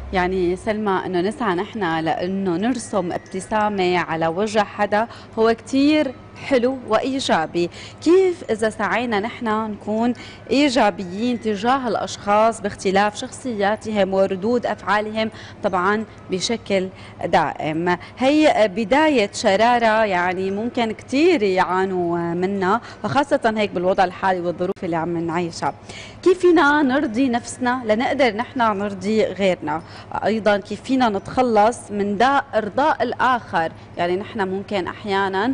يعني سلمى انه نسعى نحن لانه نرسم ابتسامه على وجه حدا هو كثير حلو وايجابي. كيف اذا سعينا نحن نكون ايجابيين تجاه الاشخاص باختلاف شخصياتهم وردود افعالهم طبعا بشكل دائم؟ هي بدايه شراره يعني ممكن كثير يعانوا منها، وخاصه هيك بالوضع الحالي والظروف اللي عم نعيشها. كيف فينا نرضي نفسنا لنقدر نحن نرضي غيرنا؟ ايضا كيف فينا نتخلص من داء ارضاء الاخر؟ يعني نحن ممكن احيانا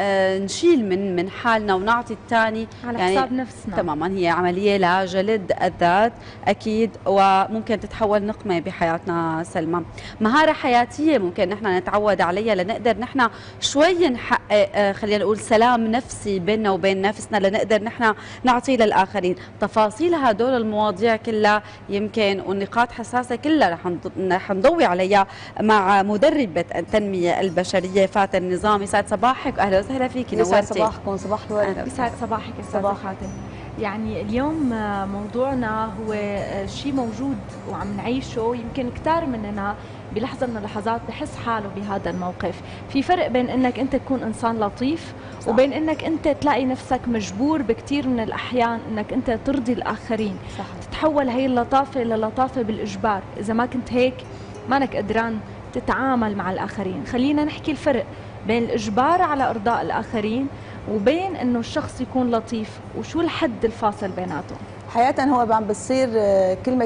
نشيل من حالنا ونعطي الثاني على يعني حساب نفسنا. تماما. هي عملية لجلد الذات أكيد، وممكن تتحول نقمة بحياتنا سلمى. مهارة حياتية ممكن نحن نتعود عليها لنقدر نحن شوي نحقق خلينا نقول سلام نفسي بيننا وبين نفسنا، لنقدر نحن نعطيه للآخرين. تفاصيل هدول المواضيع كلها يمكن والنقاط حساسة كلها رح نضوي عليها مع مدربة التنمية البشرية فاتن نظامي. سعد صباحك واهلا وسهلا فيكي، نورتي. يسعد صباحكم. صباح الورد. يسعد صباحك استاذة فاتن. يعني اليوم موضوعنا هو شيء موجود وعم نعيشه، يمكن كثار مننا بلحظة من اللحظات بحس حاله بهذا الموقف. في فرق بين انك انت تكون انسان لطيف صح. وبين انك انت تلاقي نفسك مجبور بكثير من الاحيان انك انت ترضي الاخرين صح. تتحول هي اللطافة للطافة بالاجبار. اذا ما كنت هيك مانك قدران تتعامل مع الاخرين. خلينا نحكي الفرق بين الإجبار على إرضاء الآخرين وبين إنه الشخص يكون لطيف، وشو الحد الفاصل بيناتهم؟ حقيقة هو عم بصير كلمة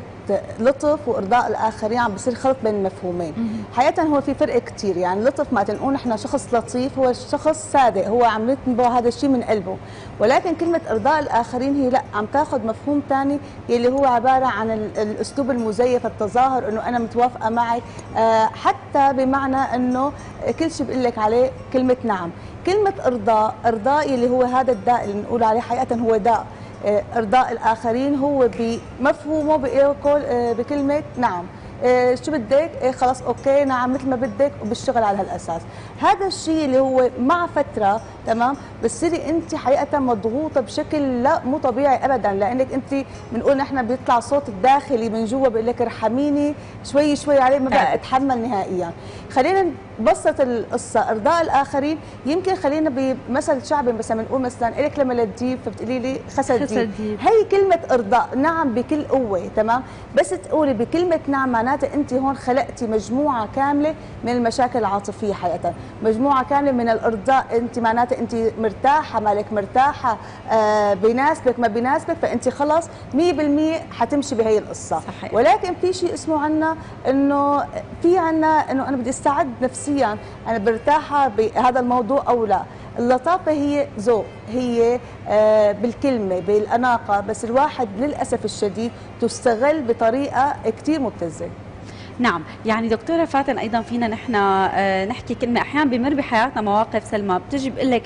لطف وإرضاء الآخرين عم بصير خلط بين المفهومين. حقيقة هو في فرق كتير. يعني لطف ما تنقول نحن شخص لطيف هو شخص صادق، هو عم يتبع هذا الشيء من قلبه، ولكن كلمة إرضاء الآخرين هي لا، عم تاخذ مفهوم ثاني يلي هو عبارة عن الأسلوب المزيف، التظاهر إنه أنا متوافقة معك، حتى بمعنى إنه كل شيء بقول لك عليه كلمة نعم. كلمة إرضاء يلي هو هذا الداء اللي بنقول عليه حقيقة هو داء. إرضاء الآخرين هو بمفهومه بكلمة نعم، شو بدك؟ خلاص اوكي نعم مثل ما بدك، وبالشغل على هالاساس. هذا الشيء اللي هو مع فتره تمام بتصيري انت حقيقه مضغوطه بشكل لا مو طبيعي ابدا، لانك انت بنقول نحن بيطلع صوت الداخلي من جوا بيقول لك ارحميني شوي شوي عليه، ما بقى اتحمل نهائيا. خلينا نبسط القصه. ارضاء الاخرين يمكن خلينا بمثل شعبي مثلا بنقول مثلا الك لما للديب فبتقولي لي خسد ديب. هي كلمه ارضاء نعم بكل قوه تمام، بس تقولي بكلمه نعم معناتها انت هون خلقتي مجموعه كامله من المشاكل العاطفيه، حقيقه مجموعه كامله من الارضاء. انت معناتها انت مرتاحه، مالك مرتاحه، بيناسبك ما بيناسبك، فانت خلص 100% حتمشي بهي القصه صحيح. ولكن في شيء اسمه عنا انه في عنا انه انا بدي استعد نفسيا، انا برتاحه بهذا الموضوع او لا. اللطافه هي ذوق، هي بالكلمه بالاناقه، بس الواحد للاسف الشديد تستغل بطريقه كثير مبتذله. نعم، يعني دكتورة فاتن أيضا فينا نحن نحكي كلمة. أحيانا بمر بحياتنا مواقف سلمى بتجي بقول لك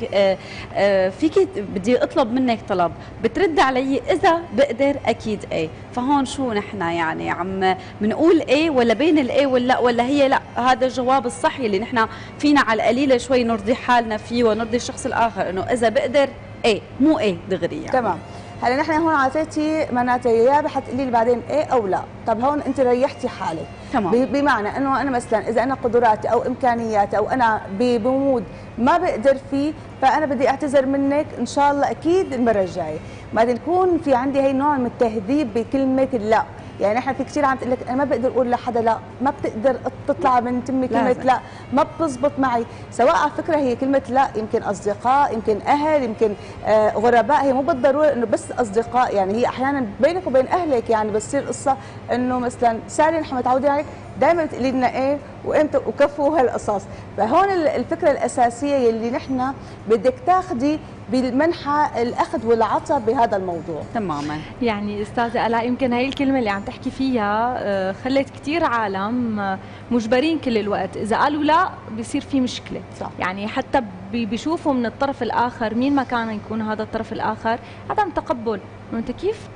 فيكي بدي أطلب منك طلب، بترد علي إذا بقدر أكيد إيه. فهون شو نحن يعني عم بنقول إيه ولا بين الإيه ولا هي لا هذا الجواب الصحي اللي نحن فينا على القليلة شوي نرضي حالنا فيه ونرضي الشخص الآخر، إنه إذا بقدر إيه مو إيه دغري يعني. تمام. هلا نحن هون عطيتي معناتها يا حتقولي لي بعدين ايه او لا، طب هون انت ريحتي حالك تمام. بمعنى انه انا مثلا اذا انا قدراتي او امكانياتي او انا بمود ما بقدر فيه، فانا بدي اعتذر منك ان شاء الله اكيد المره الجايه. بعدين يكون في عندي هي نوع من التهذيب بكلمه لا. يعني احنا في كثير عم تقول لك انا ما بقدر اقول لحدا لا، ما بتقدر تطلع من تمي كلمه لا، ما بتزبط معي. سواء على فكره هي كلمه لا يمكن اصدقاء، يمكن اهل، يمكن غرباء، هي مو بالضروره انه بس اصدقاء، يعني هي احيانا بينك وبين اهلك. يعني بتصير قصه انه مثلا سالي نحن متعودين عليك دائما بتقولي لنا ايه وامتى وكفو وهالقصص. فهون الفكره الاساسيه يلي نحن بدك تاخذي بالمنحى الاخذ والعطاء بهذا الموضوع تماما. يعني استاذه الاء يمكن هي الكلمه اللي عم تحكي فيها خلت كثير عالم مجبرين كل الوقت اذا قالوا لا بيصير في مشكله صح. يعني حتى بيشوفوا من الطرف الاخر مين ما كان يكون هذا الطرف الاخر عدم تقبل، انه انت كيف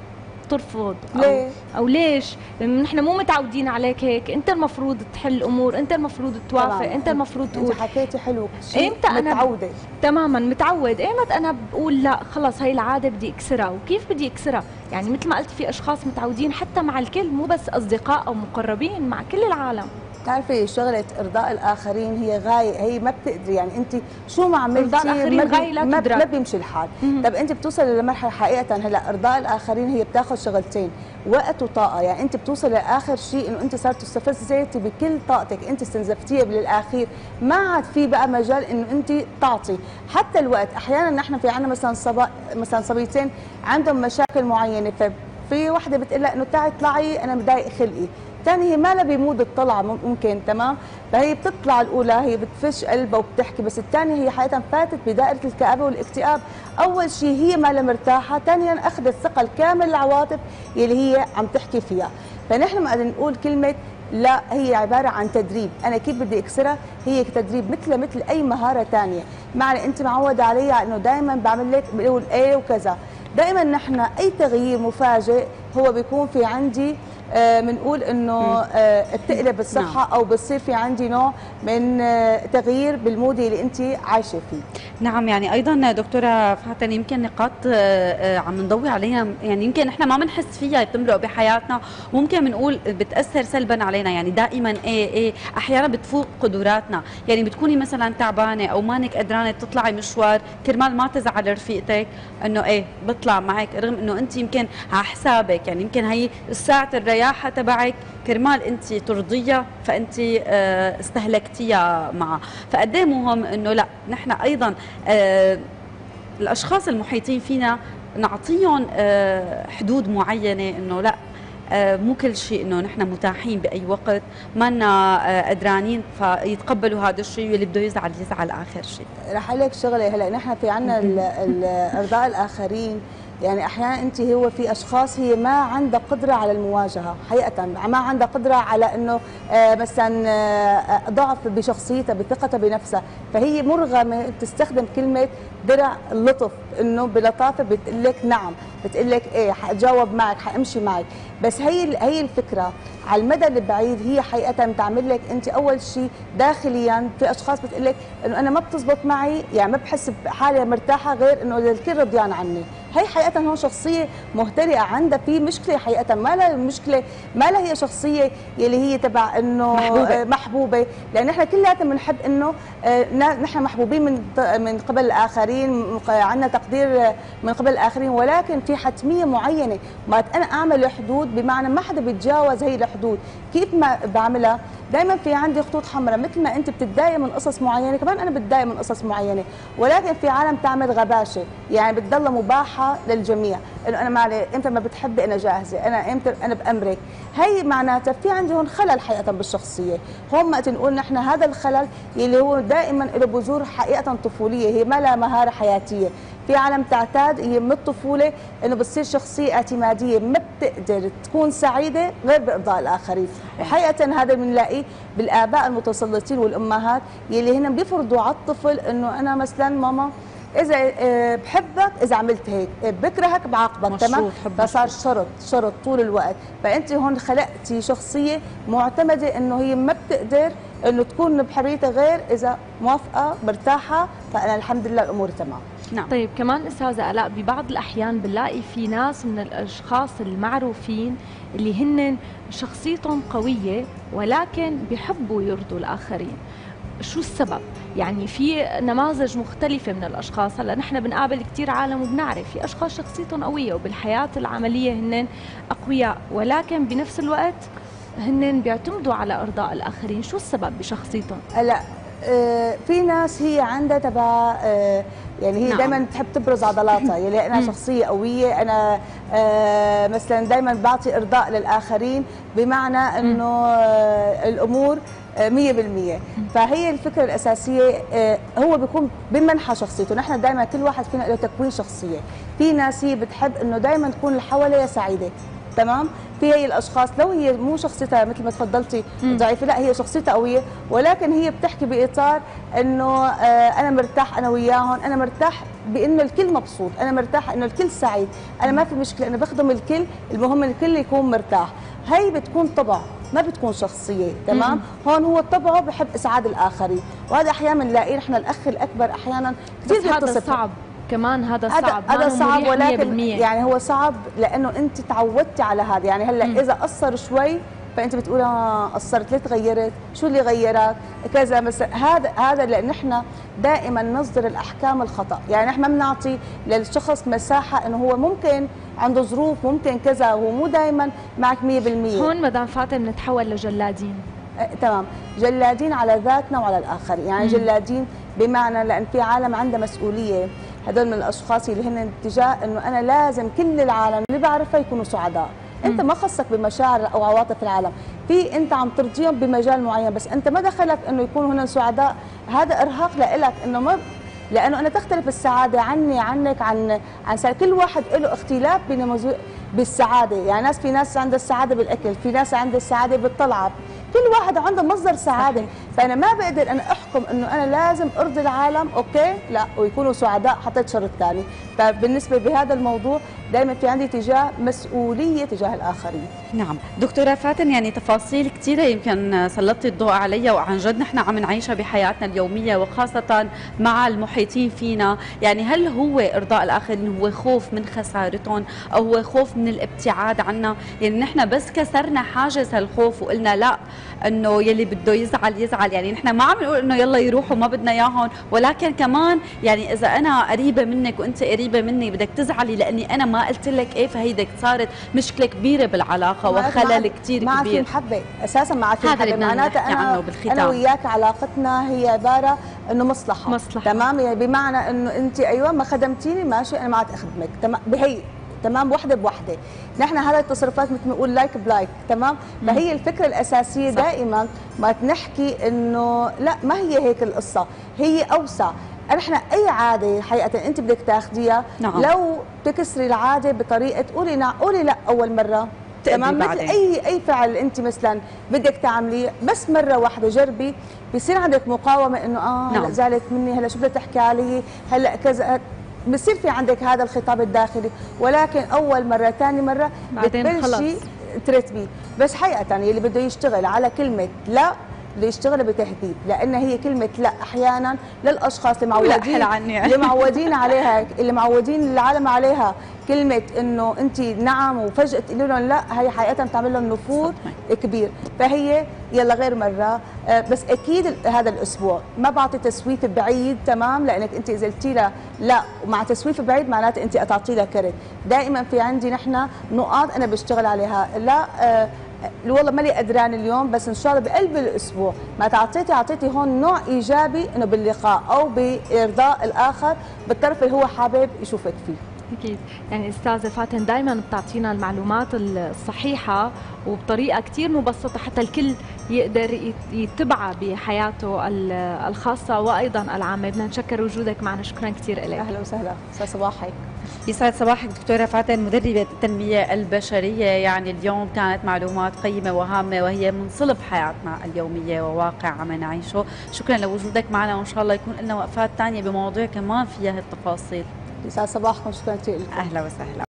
ترفض ليه؟ او ليش نحن مو متعودين عليك هيك، انت المفروض تحل الامور، انت المفروض توافق، انت المفروض تقول. انت حكيتي حلو شيء. امتى انا متعوده تماما متعود، ايمت انا بقول لا خلص هي العاده بدي اكسرها، وكيف بدي اكسرها؟ يعني مثل ما قلت في اشخاص متعودين حتى مع الكل، مو بس اصدقاء او مقربين، مع كل العالم. بتعرفي شغله ارضاء الاخرين هي غايه، هي ما بتقدري، يعني انت شو ما عملتي ارضاء الاخرين غايه لا تدرك، ما بيمشي الحال. طب انت بتوصلي لمرحله حقيقه، هلا ارضاء الاخرين هي بتاخذ شغلتين، وقت وطاقه، يعني انت بتوصلي لاخر شيء انه انت صرتي استفزتي بكل طاقتك، انت استنزفتيها للاخير، ما عاد في بقى مجال انه انت تعطي حتى الوقت. احيانا نحن في عندنا مثلا صبيتين عندهم مشاكل معينه، ففي وحده بتقول لها انه تعي اطلعي انا مضايق خلقي، الثانية هي ما لها بمود الطلعة ممكن، تمام؟ فهي بتطلع الأولى هي بتفش قلبها وبتحكي، بس الثانية هي حياتها فاتت بدائرة الكآبة والاكتئاب. أول شيء هي ما لها مرتاحة، ثانيا أخذت ثقل كامل العواطف اللي هي عم تحكي فيها. فنحن ما بدنا نقول كلمة لا، هي عبارة عن تدريب. أنا كيف بدي أكسرها؟ هي تدريب مثل أي مهارة ثانية. معنى أنت معودة عليها إنه دائما بعمل لك بقول إيه وكذا، دائما نحن أي تغيير مفاجئ هو بيكون في عندي بنقول انه بتقلب الصفحه او بتصير في عندي نوع من تغيير بالمود اللي انت عايشه فيه. نعم، يعني ايضا دكتوره فاتن يمكن نقاط عم نضوي عليها، يعني يمكن احنا ما بنحس فيها بتمرق بحياتنا، وممكن بنقول بتاثر سلبا علينا، يعني دائما ايه احيانا بتفوق قدراتنا، يعني بتكوني مثلا تعبانه او مانك قدرانه تطلعي مشوار، كرمال ما تزعل رفيقتك انه ايه بطلع معك، رغم انه انت يمكن على حسابك، يعني يمكن هي الساعه الرياحه تبعك كرمال انت ترضيها فانت استهلكتيها معها. فقد ايه مهم انه لا نحن ايضا الاشخاص المحيطين فينا نعطيهم حدود معينه، انه لا مو كل شيء انه نحن متاحين باي وقت، ما قدرانين فيتقبلوا هذا الشيء، واللي بده يزعل اخر شيء. رح اقول لك شغله، هلا نحن في عندنا ارضاء الاخرين، يعني احيانا انت هو في اشخاص هي ما عندها قدره على المواجهه، حقيقه ما عندها قدره على انه مثلا ضعف بشخصيتها بثقتها بنفسها، فهي مرغمه تستخدم كلمه درع اللطف، انه بلطافه بتقول لك نعم، بتقول لك ايه حجاوب معك، حامشي معك. بس هي الفكره على المدى البعيد هي حقيقه بتعمل لك انت اول شيء داخليا، في اشخاص بتقول لك انه انا ما بتزبط معي، يعني ما بحس بحالي مرتاحه غير انه الكل رضيان عني. هي حقيقه هون شخصيه مهترئه، عندها في مشكله حقيقه، ما لها مشكله، ما لها هي شخصيه يلي هي تبع انه محبوبه، لان نحن كلياتنا بنحب انه نحن محبوبين من قبل الاخرين، عندنا تقدير من قبل الاخرين، ولكن في حتميه معينه، ما انا اعمل حدود، بمعنى ما حدا بيتجاوز هي الحدود. كيف ما بعملها؟ دائما في عندي خطوط حمراء، مثل ما انت بتتضايق من قصص معينه كمان انا بتضايق من قصص معينه، ولكن في عالم تعمل غباشه، يعني بتضل مباحه للجميع، انه انا معلي امتى ما بتحبي انا جاهزه، انا امتى انا بامرك. هي معناتها في عندي هون خلل حقيقه بالشخصيه، هون ما تنقول نحن هذا الخلل اللي هو دائما له بذور حقيقه طفوليه، هي ما لها مهاره حياتيه. في عالم تعتاد هي من الطفوله انه بتصير شخصيه اعتماديه، ما بتقدر تكون سعيده غير بارضاء الاخرين، وحقيقه هذا بنلاقيه بالاباء المتسلطين والامهات يلي هن بيفرضوا على الطفل انه انا مثلا ماما اذا بحبك اذا عملت هيك، بكرهك بعاقبك، تمام؟ فصار شرط طول الوقت. فانت هون خلقتي شخصيه معتمده انه هي ما بتقدر انه تكون بحريتها غير اذا موافقه مرتاحه، فانا الحمد لله الامور تمام. نعم. طيب كمان استاذه الاء، ببعض الاحيان بنلاقي في ناس من الاشخاص المعروفين اللي هن شخصيتهم قويه ولكن بيحبوا يرضوا الاخرين، شو السبب؟ يعني في نماذج مختلفة من الأشخاص، هلا نحن بنقابل كثير عالم وبنعرف في أشخاص شخصيتهم قوية وبالحياة العملية هن أقوياء، ولكن بنفس الوقت هن بيعتمدوا على إرضاء الآخرين، شو السبب بشخصيتهم؟ هلا في ناس هي عندها تبع يعني هي دائما بتحب تبرز عضلاتها، يعني انا شخصيه قويه، انا مثلا دائما بعطي ارضاء للاخرين، بمعنى انه الامور 100%. فهي الفكره الاساسيه هو بيكون بمنحى شخصيته، نحن دائما كل واحد فينا له تكوين شخصيه، في ناس هي بتحب انه دائما تكون اللي حواليها سعيده، تمام. في هي الاشخاص لو هي مو شخصيتها مثل ما تفضلتي ضعيفه، لا هي شخصيتها قويه، ولكن هي بتحكي باطار انه انا مرتاح انا وياهم، انا مرتاح بانه الكل مبسوط، انا مرتاح انه الكل سعيد، انا ما في مشكله، انا بخدم الكل، المهم الكل يكون مرتاح. هي بتكون طبع ما بتكون شخصيه، تمام. هون هو طبعه بحب اسعاد الاخرين، وهذا احيانا بنلاقيه نحن الاخ الاكبر احيانا كثير هذا صعب كمان، هذا صعب، هذا صعب، ولكن 100%. يعني هو صعب لانه انت تعودتي على هذا. يعني هلا اذا قصر شوي فانت بتقولي قصرت، ليه تغيرت؟ شو اللي غيرك؟ كذا مثلا. هذا لان احنا دائما نصدر الاحكام الخطا، يعني احنا ما بنعطي للشخص مساحه انه هو ممكن عنده ظروف، ممكن كذا، هو مو دائما معك 100%. هون مدام فاطمه بنتحول لجلادين. تمام، جلادين على ذاتنا وعلى الاخرين، يعني جلادين بمعنى لان في عالم عندها مسؤوليه، هدول من الاشخاص اللي هن اتجاه انه انا لازم كل العالم اللي بعرفها يكونوا سعداء. انت ما خصك بمشاعر او عواطف العالم، في انت عم ترضيهم بمجال معين، بس انت ما دخلك انه يكونوا هن سعداء. هذا ارهاق لإلك، انه ما لانه انا تختلف السعاده عني عنك عن كل واحد له اختلاف بالسعاده. يعني في ناس عندها السعاده بالاكل، في ناس عندها السعاده بالطلعه، كل واحد عنده مصدر سعاده. فانا ما بقدر انا احكم انه انا لازم ارضي العالم، اوكي لا، ويكونوا سعداء، حطيت شرط ثاني. فبالنسبه بهذا الموضوع دائما في عندي تجاه مسؤوليه تجاه الاخرين. نعم دكتورة فاتن، يعني تفاصيل كثيرة يمكن سلطتي الضوء عليها، وعن جد نحن عم نعيشها بحياتنا اليومية وخاصة مع المحيطين فينا. يعني هل هو إرضاء الآخرين هو خوف من خسارتهم أو هو خوف من الابتعاد عنا؟ يعني نحن بس كسرنا حاجز هالخوف وقلنا لا، انه يلي بده يزعل يزعل، يعني نحن ما عم نقول انه يلا يروحوا ما بدنا اياهم، ولكن كمان يعني اذا انا قريبه منك وانت قريبه مني بدك تزعلي لاني انا ما قلت لك ايه، فهيدك صارت مشكله كبيره بالعلاقه وخلل كثير كبير. ما في محبه اساسا، ما في محبه، معناتها انا وياك علاقتنا هي عباره انه مصلحه. تمام، يعني بمعنى انه انت ايوه ما خدمتيني ماشي، انا ما عاد اخدمك، تمام بهي تمام، وحده بوحده. نحن هذا التصرفات مثل ما نقول لايك بلايك، تمام. فهي الفكره الاساسيه صح. دائما ما نحكي انه لا، ما هي هيك القصه، هي اوسع. نحن اي عاده حقيقه انت بدك تاخذيها، نعم. لو تكسري العاده بطريقه قولي لا اول مره، تمام، مثل اي فعل انت مثلا بدك تعمليه بس مره واحده جربي، بصير عندك مقاومه انه نعم. هلا زعلت مني، هلا شو بدها تحكي علي، هلا كذا، بصير في عندك هذا الخطاب الداخلي. ولكن اول مره ثاني مره بتبلشي ترتبيه. بس حقيقه اللي بده يشتغل على كلمه لا بده يشتغل بتهذيب، لان هي كلمه لا احيانا للاشخاص اللي معودين عليها، اللي معودين العالم عليها كلمه انه انت نعم وفجاه تقولي لهم لا، هي حقيقه بتعمل لهم نفور كبير. فهي يلا غير مره. بس اكيد هذا الاسبوع ما بعطي تسويف بعيد، تمام، لانك انت اذا قلتي لها لا ومع تسويف بعيد معناته انت قطعتي لها كرت. دائما في عندي نحن نقاط انا بشتغل عليها. لا والله مالي قدران اليوم، بس ان شاء الله بقلب الاسبوع ما اعطيتي هون نوع ايجابي انه باللقاء او بارضاء الاخر بالطرف اللي هو حابب يشوفك فيه. أكيد. يعني أستاذة فاتن دائما بتعطينا المعلومات الصحيحة وبطريقة كتير مبسطة حتى الكل يقدر يتبعها بحياته الخاصة وأيضا العامة. بدنا نشكر وجودك معنا، شكرا كتير لك. أهلا وسهلا، يسعد صباحك. يسعد صباحك دكتورة فاتن، مدربة التنمية البشرية. يعني اليوم كانت معلومات قيمة وهامة وهي من صلب حياتنا اليومية وواقع عم نعيشه. شكرا لوجودك معنا، وإن شاء الله يكون لنا وقفات ثانية بمواضيع كمان فيها التفاصيل. يسعد صباحكم، شكرا كثير لكم. اهلا وسهلا.